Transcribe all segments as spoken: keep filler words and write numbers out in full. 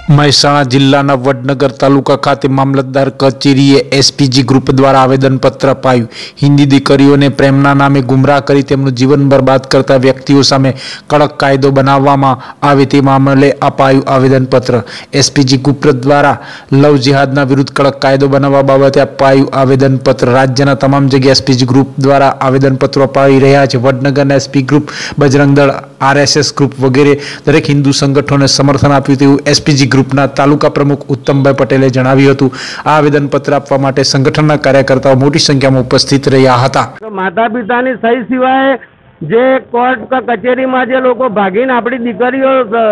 મહેસાણા જિલ્લાના વડનગર તાલુકા ખાતે મામલતદાર કચેરીએ એસપીજી ગ્રુપ દ્વારા આવેદનપત્ર અપાયું। હિન્દી દીકરીઓને પ્રેમના નામે ગુમરાહ કરી તેમનું જીવન બરબાદ કરતા વ્યક્તિઓ સામે કડક કાયદો બનાવવામાં આવે તે મામલે અપાયું આવેદનપત્ર। એસપીજી ગ્રુપ દ્વારા લવ જિહાદના વિરુદ્ધ કડક કાયદો બનાવવા બાબતે અપાયું આવેદનપત્ર। રાજ્યના તમામ જગ્યાએ એસપીજી ગ્રુપ દ્વારા આવેદનપત્રો અપાઈ રહ્યા છે। વડનગરના એસપી ગ્રુપ, બજરંગ દળ, આરએસએસ ગ્રુપ વગેરે દરેક હિન્દુ સંગઠનોને સમર્થન આપ્યું તેવું એસપીજી ગ્રુપના તાલુકા પ્રમુખ ઉત્તમભાઈ પટેલે જણાવ્યું હતું। આ આવેદનપત્ર આપવા માટે સંગઠનના કાર્યકર્તાઓ મોટી સંખ્યામાં ઉપસ્થિત રહ્યા હતા। માતા પિતાની સહી સિવાય જે કોર્ટ કચેરીમાં જે લોકો ભાગીને આપણી દીકરીઓ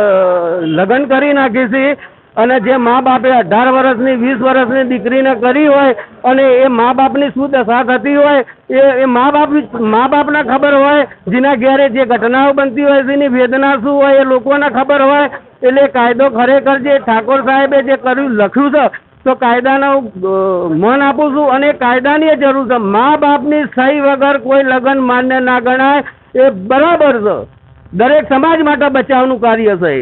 લગ્ન કરી નાખી છે અને જે મા બાપે અઢાર વર્ષની વીસ વર્ષની દીકરીને કરી હોય અને એ મા બાપની શું દશા થતી હોય એ એ મા બાપ મા બાપને ખબર હોય, જેના ઘેરે જે ઘટનાઓ બનતી હોય તેની વેદના શું હોય એ લોકોને ખબર હોય। એટલે કાયદો ખરેખર જે ઠાકોર સાહેબે જે કર્યું લખ્યું છે તો કાયદાનો મન આપું છું અને કાયદાની જરૂર છે। મા બાપની સહી વગર કોઈ લગ્ન માન્ય ના ગણાય એ બરાબર છે। દરેક સમાજ માટે બચાવનું કાર્ય છે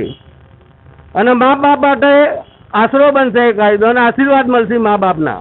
અને મા બાપ માટે આશરો બનશે કાયદો અને આશીર્વાદ મળશે મા બાપના।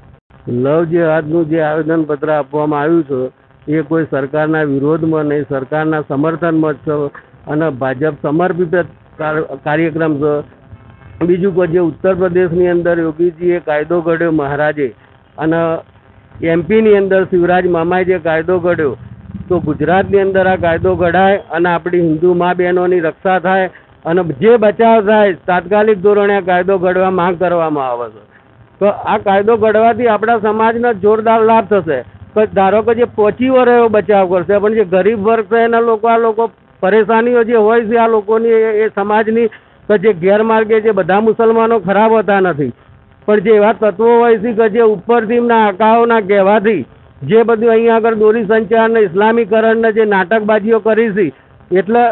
લવ જેહાદનું જે આવેદનપત્ર આપવામાં આવ્યું છે એ કોઈ સરકારના વિરોધમાં નહીં, સરકારના સમર્થનમાં જ છે અને ભાજપ સમર્પિત કાર્યક્રમ છે। બીજું કોઈ જે ઉત્તર પ્રદેશની અંદર યોગીજીએ કાયદો ઘડ્યો મહારાજે અને એમપીની અંદર શિવરાજ મામાએ જે કાયદો ઘડ્યો તો ગુજરાતની અંદર આ કાયદો ઘડાય અને આપણી હિન્દુ મા બહેનોની રક્ષા થાય અને જે બચાવ થાય તાત્કાલિક ધોરણે આ કાયદો ઘડવા માંગ કરવામાં આવે છે। તો આ કાયદો ઘડવાથી આપણા સમાજને જોરદાર લાભ થશે। તો ધારો કે જે પહોંચી વરે એવો બચાવ કરશે, પણ જે ગરીબ વર્ગ છે એના લોકો આ લોકો પરેશાનીઓ જે હોય છે આ લોકોની એ સમાજની કે જે ગેરમાર્ગે જે બધા મુસલમાનો ખરાબ હોતા નથી, પણ જે એવા તત્વો હોય છે કે જે ઉપરથી એમના આકાઓના કહેવાથી જે બધું અહીંયા આગળ દોરી સંચાર ને ઇસ્લામીકરણને જે નાટકબાજીઓ કરી છે એટલે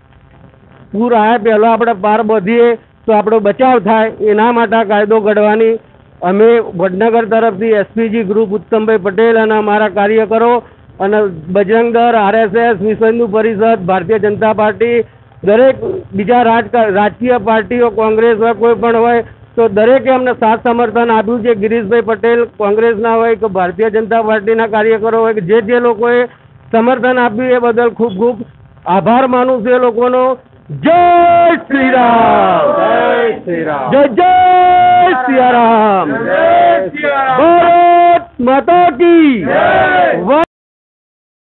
પૂર આવ્યા પહેલાં આપણે પાર બધીએ તો આપણો બચાવ થાય એના માટે કાયદો ઘડવાની અમે વડનગર તરફથી એસપીજી ગ્રુપ ઉત્તમભાઈ પટેલ અને અમારા કાર્યકરો અને બજરંગ દળ, આરએસએસ, વિશ્વ હિન્દુ પરિષદ, ભારતીય જનતા પાર્ટી, દરેક બીજા રાજ રાજકીય પાર્ટીઓ, કોંગ્રેસ હોય કોઈ પણ હોય તો દરેકે અમને સાથ સમર્થન આપ્યું છે। ગિરીશભાઈ પટેલ કોંગ્રેસના હોય કે ભારતીય જનતા પાર્ટીના કાર્યકરો હોય કે જે જે લોકોએ સમર્થન આપ્યું એ બદલ ખૂબ ખૂબ આભાર માનું છું એ લોકોનો। જય શ્રી રામ, જય શ્રી રામ, જય જય સિયારામ, ભારત માતા કી જય।